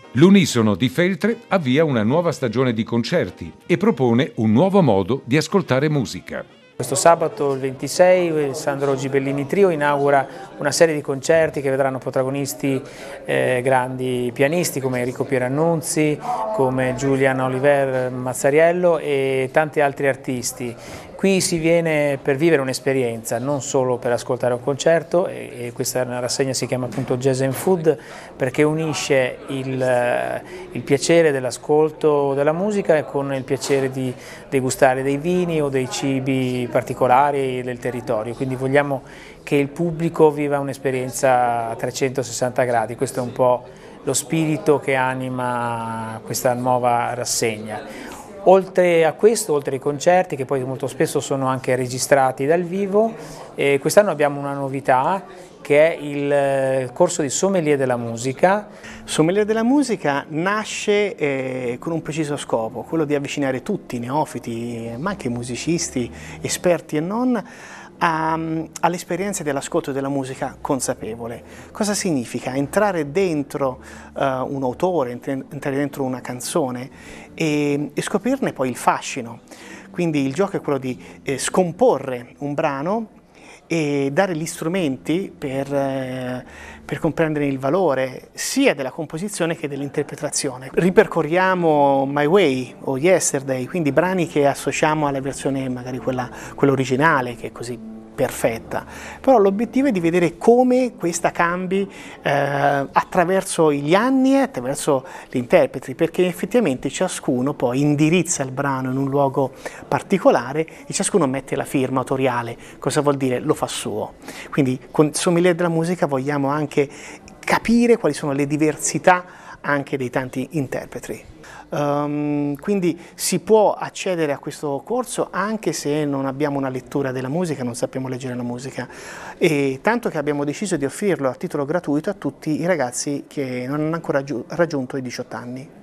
L'Unisono di Feltre avvia una nuova stagione di concerti e propone un nuovo modo di ascoltare musica. Questo sabato, il 26, Sandro Gibellini Trio inaugura una serie di concerti che vedranno protagonisti grandi pianisti come Enrico Pierannunzi, come Giulian Oliver Mazzariello e tanti altri artisti. Qui si viene per vivere un'esperienza, non solo per ascoltare un concerto, e questa rassegna si chiama appunto Jazz and Food perché unisce il piacere dell'ascolto della musica con il piacere di degustare dei vini o dei cibi particolari del territorio, quindi vogliamo che il pubblico viva un'esperienza a 360 gradi, questo è un po' lo spirito che anima questa nuova rassegna. Oltre a questo, oltre ai concerti che poi molto spesso sono anche registrati dal vivo, quest'anno abbiamo una novità che è il corso di Sommelier della musica. Sommelier della musica nasce con un preciso scopo, quello di avvicinare tutti i neofiti, ma anche musicisti, esperti e non, all'esperienza dell'ascolto della musica consapevole. Cosa significa? Entrare dentro un autore, entrare dentro una canzone e scoprirne poi il fascino. Quindi il gioco è quello di scomporre un brano e dare gli strumenti per comprendere il valore sia della composizione che dell'interpretazione. Ripercorriamo My Way o Yesterday, quindi brani che associamo alla versione magari quella originale, che è così perfetta, però l'obiettivo è di vedere come questa cambi attraverso gli anni e attraverso gli interpreti, perché effettivamente ciascuno poi indirizza il brano in un luogo particolare e ciascuno mette la firma autoriale. Cosa vuol dire? Lo fa suo. Quindi con Sommelier della musica vogliamo anche capire quali sono le diversità anche dei tanti interpreti. Quindi si può accedere a questo corso anche se non abbiamo una lettura della musica, non sappiamo leggere la musica, e tanto che abbiamo deciso di offrirlo a titolo gratuito a tutti i ragazzi che non hanno ancora raggiunto i 18 anni.